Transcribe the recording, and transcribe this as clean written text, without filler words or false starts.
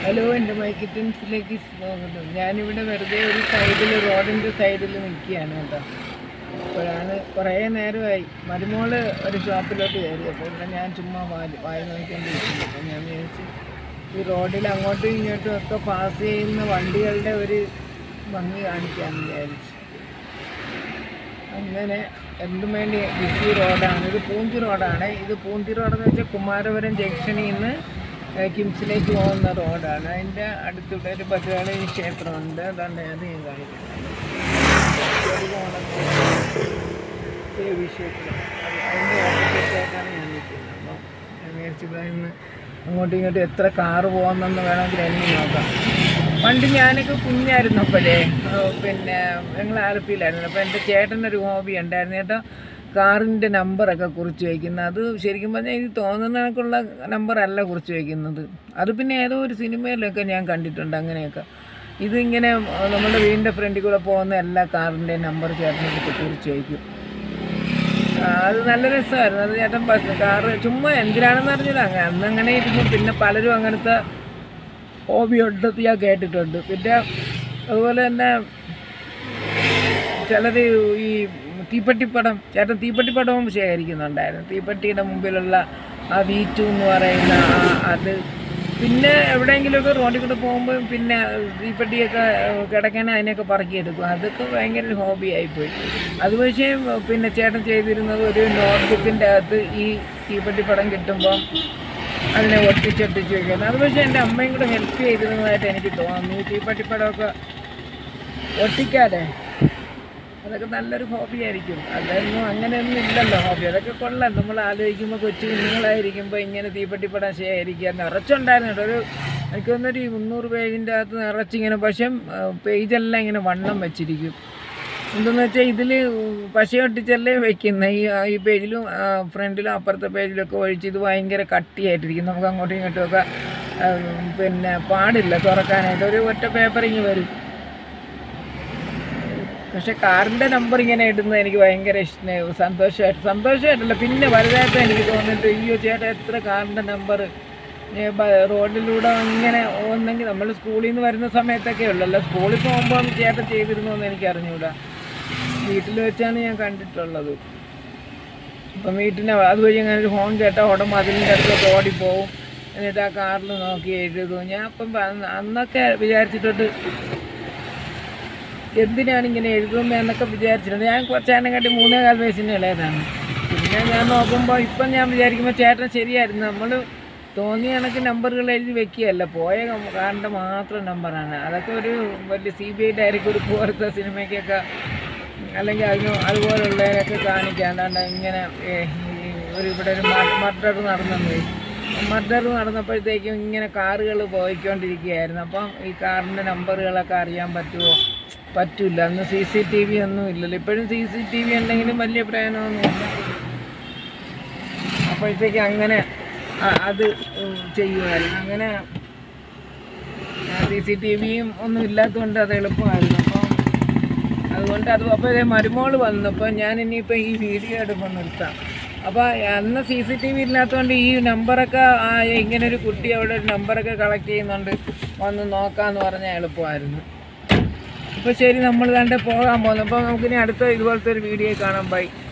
Hello, എൻ്റെ മൈക്കിറ്റൻസിലേക്ക് സ്വാഗതം. ഞാനിവിടെ വെറുതെ ഒരു സൈഡിൽ, റോഡിൻ്റെ സൈഡിൽ നിൽക്കുകയാണ് കേട്ടോ. അപ്പോഴാണ് കുറേ നേരമായി മരുമോള് ഒരു ഷോപ്പിലോട്ട് കയറി. അപ്പോൾ ഇവിടെ ഞാൻ ചുമ്മാ വായി നോക്കിക്കൊണ്ടിരിക്കുന്നു. അപ്പോൾ ഞാൻ വിചാരിച്ചു ഈ റോഡിൽ അങ്ങോട്ടും ഇങ്ങോട്ടും ഒക്കെ പാസ് ചെയ്യുന്ന വണ്ടികളുടെ ഒരു ഭംഗി കാണിക്കാമെന്ന് വിചാരിച്ചു. അങ്ങനെ എന്തും വേണ്ടി ബിസി റോഡാണ് ഇത്. പൂന്തി റോഡാണ് ഇത്. പൂന്തി റോഡെന്ന് വെച്ചാൽ കുമാരപുരം ജംഗ്ഷനിൽ നിന്ന് കിംസിലേക്ക് പോകുന്ന റോഡാണ്. അതിൻ്റെ അടുത്തുള്ള ഒരു ഭദ്രകാളി ക്ഷേത്രമുണ്ട്. അതാണ് അത് ഞാൻ കാണിക്കുന്നത്. ദേവി ക്ഷേത്രം, അതിൻ്റെ ഓപ്പോസിറ്റായിട്ടാണ് ഞാൻ നിൽക്കുന്നത്. അപ്പോൾ ഞാൻ വിചാരിച്ചപ്പോൾ ഇന്ന് അങ്ങോട്ടും ഇങ്ങോട്ടും എത്ര കാറ് പോകുന്നെന്ന് വേണമെങ്കിൽ എന്നെ നോക്കാം. പണ്ട് ഞാനൊക്കെ കുഞ്ഞായിരുന്നപ്പോഴേ പിന്നെ ഞങ്ങൾ ആലപ്പിയിലായിരുന്നു. അപ്പോൾ എൻ്റെ ചേട്ടനൊരു ഹോബി ഉണ്ടായിരുന്നു കേട്ടോ, കാറിൻ്റെ നമ്പറൊക്കെ കുറിച്ച് വയ്ക്കുന്നത്. അത് ശരിക്കും പറഞ്ഞാൽ ഇത് തോന്നുന്ന കണക്കുള്ള നമ്പറല്ല കുറിച്ച് വയ്ക്കുന്നത്. അത് പിന്നെ ഏതോ ഒരു സിനിമയിലൊക്കെ ഞാൻ കണ്ടിട്ടുണ്ട് അങ്ങനെയൊക്കെ. ഇതിങ്ങനെ നമ്മുടെ വീടിൻ്റെ ഫ്രണ്ടിൽ കൂടെ പോകുന്ന എല്ലാ കാറിൻ്റെ നമ്പർ ചേട്ടനൊക്കെ കുറിച്ച് വയ്ക്കും. അത് നല്ല രസമായിരുന്നു. അത് ചേട്ടൻ കാറ് ചുമ്മാ എന്തിനാണെന്ന് അറിഞ്ഞില്ല, അന്നങ്ങനെ ഇരുന്നു. പിന്നെ പലരും അങ്ങനത്തെ ഹോബി ഉണ്ടെന്ന് ഞാൻ കേട്ടിട്ടുണ്ട്. പിന്നെ അതുപോലെ തന്നെ ചിലർ ഈ തീപ്പെട്ടിപ്പടം, ചേട്ടൻ തീപ്പെട്ടിപ്പടവും ശേഖരിക്കുന്നുണ്ടായിരുന്നു. തീപ്പെട്ടിയുടെ മുമ്പിലുള്ള ആ V2 എന്ന് പറയുന്ന അത്. പിന്നെ എവിടെയെങ്കിലുമൊക്കെ റോഡിൽ കൂടെ പോകുമ്പോൾ പിന്നെ തീപ്പെട്ടിയൊക്കെ കിടക്കാൻ അതിനെയൊക്കെ പറക്കിയെടുക്കും. അതൊക്കെ ഭയങ്കര ഒരു ഹോബി ആയിപ്പോയി. അത് പക്ഷേ പിന്നെ ചേട്ടൻ ചെയ്തിരുന്നത് ഒരു നോട്ട്ബുക്കിൻ്റെ അകത്ത് ഈ തീപ്പെട്ടിപ്പടം കിട്ടുമ്പം അതിനെ ഒട്ടിച്ചൊട്ടിച്ച് വയ്ക്കുന്നത്. അത് പക്ഷേ എൻ്റെ അമ്മയും കൂടെ ഹെൽപ്പ് ചെയ്തിരുന്നതായിട്ട് എനിക്ക് തോന്നുന്നു. ഈ തീപ്പെട്ടിപ്പടമൊക്കെ ഒട്ടിക്കാതെ അതൊക്കെ നല്ലൊരു ഹോബി ആയിരിക്കും. അതൊന്നും അങ്ങനെയൊന്നും ഇല്ലല്ലോ ഹോബി. അതൊക്കെ കൊള്ളാം. നമ്മൾ ആലോചിക്കുമ്പോൾ കൊച്ചു കുഞ്ഞുങ്ങളായിരിക്കുമ്പോൾ ഇങ്ങനെ തീപ്പെട്ടിപ്പടം ശേഖരിക്കുക നിറച്ചുണ്ടായിരുന്നു കേട്ടോ. എനിക്ക് തോന്നുന്നൊരു 300 പേജിൻ്റെ അകത്ത് നിറച്ചിങ്ങനെ. പക്ഷേ പേജെല്ലാം ഇങ്ങനെ വണ്ണം വെച്ചിരിക്കും. എന്തെന്ന് വെച്ചാൽ ഇതിൽ പശയൊട്ടിച്ചല്ലേ വയ്ക്കുന്നത്. ഈ പേജിലും ഫ്രണ്ടിലും അപ്പുറത്തെ പേജിലൊക്കെ ഒഴിച്ച് ഇത് ഭയങ്കര കട്ടിയായിട്ടിരിക്കും. നമുക്ക് അങ്ങോട്ടും ഇങ്ങോട്ടുമൊക്കെ പിന്നെ പാടില്ല തുറക്കാനായിട്ട്. ഒരു ഒറ്റ പേപ്പറിങ് വരും. പക്ഷെ കാറിൻ്റെ നമ്പർ ഇങ്ങനെ ഇടുന്നത് എനിക്ക് ഭയങ്കര സന്തോഷമായിട്ടല്ല, പിന്നെ വലുതായപ്പോൾ എനിക്ക് തോന്നിയിട്ട് അയ്യോ ചേട്ടാ എത്ര കാറിൻ്റെ നമ്പർ റോഡിലൂടെ ഇങ്ങനെ ഒന്നെങ്കിൽ നമ്മൾ സ്കൂളിൽ നിന്ന് വരുന്ന സമയത്തൊക്കെ ഉള്ളല്ലോ. സ്കൂളിൽ പോകുമ്പോൾ ചേട്ടൻ ചെയ്തിരുന്നു എന്ന് എനിക്ക് അറിഞ്ഞുകൂടാ. വീട്ടിൽ വെച്ചാണ് ഞാൻ കണ്ടിട്ടുള്ളത്. ഇപ്പം വീട്ടിന് അതുവഴി അങ്ങനെ ഒരു ഹോൺ കേട്ടാൽ ഉടമ്പ് അതിൻ്റെ അടുത്തൊക്കെ ഓടിപ്പോവും. എന്നിട്ട് ആ കാറിൽ നോക്കി എഴുതും. ഞാൻ അപ്പം അന്നൊക്കെ വിചാരിച്ചിട്ടുണ്ട് എന്തിനാണ് ഇങ്ങനെ എഴുതുന്നത് എന്നൊക്കെ വിചാരിച്ചിട്ടുണ്ട്. ഞാൻ കുറച്ചേനെക്കാട്ടി 3.25 വയസ്സിന് ഇളയതാണ്. പിന്നെ ഞാൻ നോക്കുമ്പോൾ ഇപ്പം ഞാൻ വിചാരിക്കുമ്പോൾ ചേട്ടൻ ശരിയായിരുന്നു. നമ്മൾ തോന്നിയ കണക്ക് നമ്പറുകൾ എഴുതി വെക്കുകയല്ല, പോയ കാറിൻ്റെ മാത്രം നമ്പറാണ്. അതൊക്കെ ഒരു വലിയ CBI ഡയറിക്ക് പോലത്തെ സിനിമയ്ക്കൊക്കെ അല്ലെങ്കിൽ അതുപോലുള്ളവരൊക്കെ കാണിക്കാണ്ട് ഇങ്ങനെ ഇവിടെ ഒരു മർഡർ നടന്നപ്പോഴത്തേക്കും ഇങ്ങനെ കാറുകൾ പോയിക്കൊണ്ടിരിക്കുകയായിരുന്നു. അപ്പം ഈ കാറിൻ്റെ നമ്പറുകളൊക്കെ അറിയാൻ പറ്റില്ല. അന്ന് CCTV ഒന്നും ഇല്ലല്ലോ. ഇപ്പോഴും CCTV ഉണ്ടെങ്കിലും വലിയ പ്രയോജനമൊന്നുമില്ല. അപ്പോഴത്തേക്ക് അങ്ങനെ അത് ചെയ്യുമായിരുന്നു. അങ്ങനെ CCTVയും ഒന്നും ഇല്ലാത്തതുകൊണ്ട് അത് എളുപ്പമായിരുന്നു. അതുകൊണ്ട് അപ്പോൾ മരുമോള് വന്നപ്പോൾ ഞാൻ ഇനിയിപ്പോൾ ഈ വീഡിയോ എടുപ്പോൾ നിർത്താം. അപ്പോൾ അന്ന് CCTV ഇല്ലാത്തതുകൊണ്ട് ഈ നമ്പറൊക്കെ ഇങ്ങനൊരു കുട്ടി അവിടെ ഒരു നമ്പറൊക്കെ കളക്ട് ചെയ്യുന്നുണ്ട്, വന്ന് നോക്കാമെന്ന് പറഞ്ഞാൽ എളുപ്പമായിരുന്നു. അപ്പോൾ ശരി, നമ്മൾ കണ്ട് പോകാൻ പോകുന്നു. അപ്പോൾ നമുക്കിനി അടുത്ത ഇതുപോലത്തെ ഒരു വീഡിയോ കാണാം. ബൈ.